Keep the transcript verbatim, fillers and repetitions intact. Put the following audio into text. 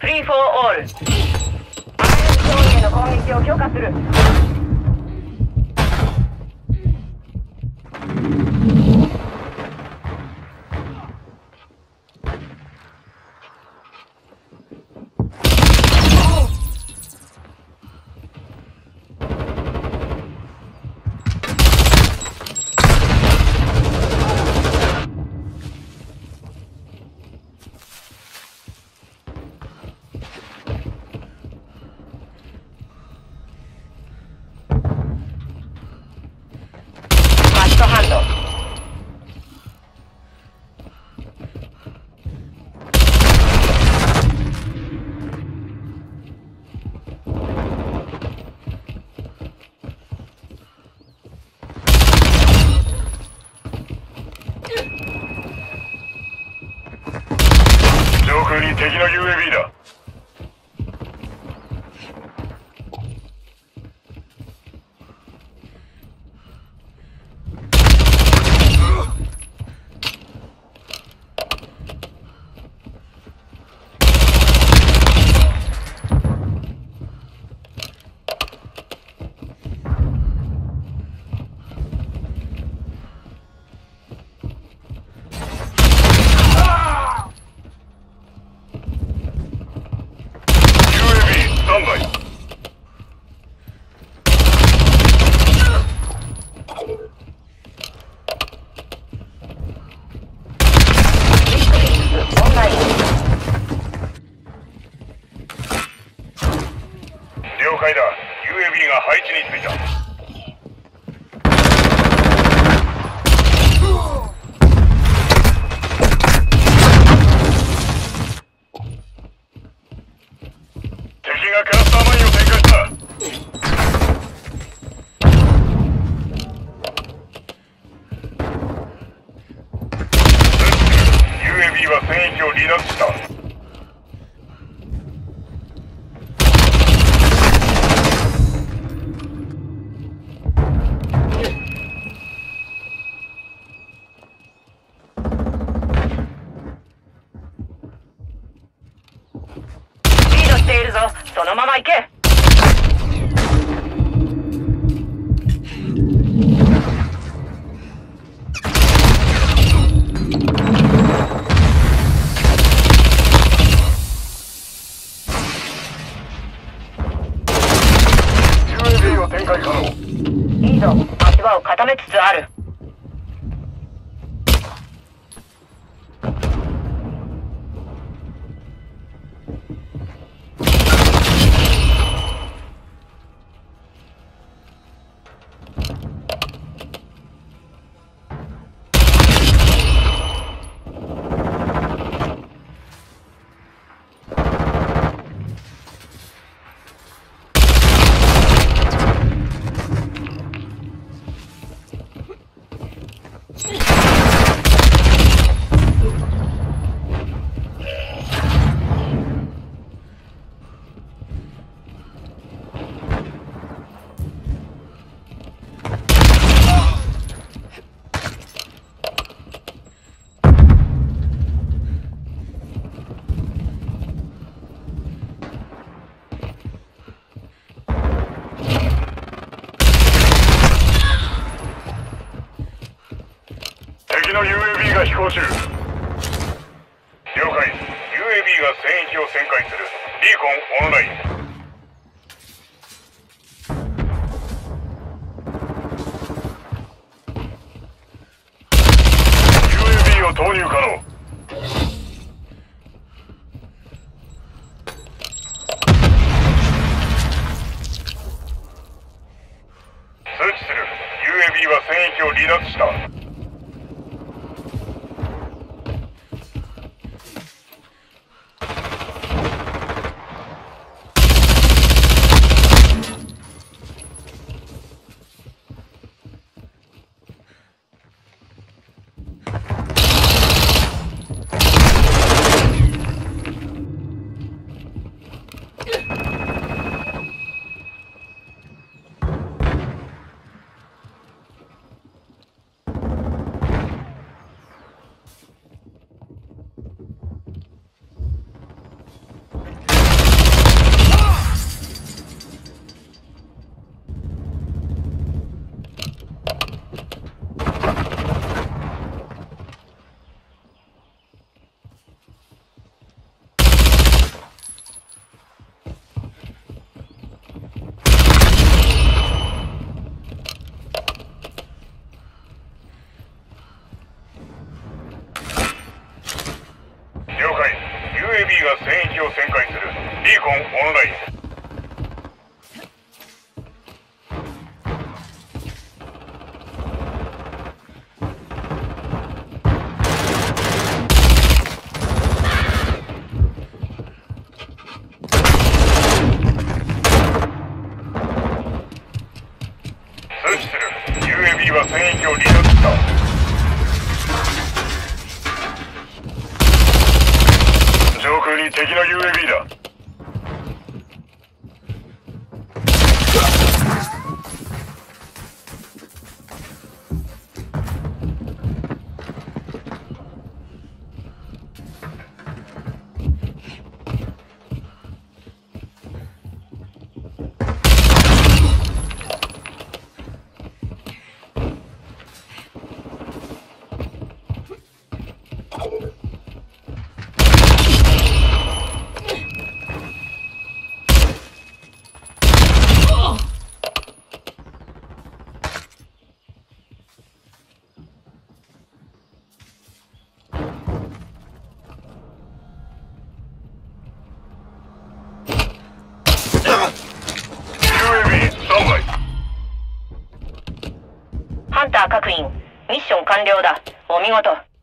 フリーフォーオール。アイエム攻撃を許可する。 上空に敵の ユーエービー だ。了解だ。 ユーエービー が配置についた。敵がクラスターマインを展開した。 ユーエービー は戦域を離脱した。 そのまま行け。 ユーエービー を展開可能。 いいぞ、足場を固めつつある。 敵の ユーエービー が飛行中。了解。 ユーエービー が戦域を旋回する。リーコンオンライン。 ユーエービー を投入可能。通知する。 ユーエービー は戦域を離脱した。 ユーエービー がエービー が戦域を旋回する。リーコンオンライン。通知する。ユーエービー は戦域を離脱した。上空に敵の ユーエービー だ。 ハンター各員、ミッション完了だ。お見事。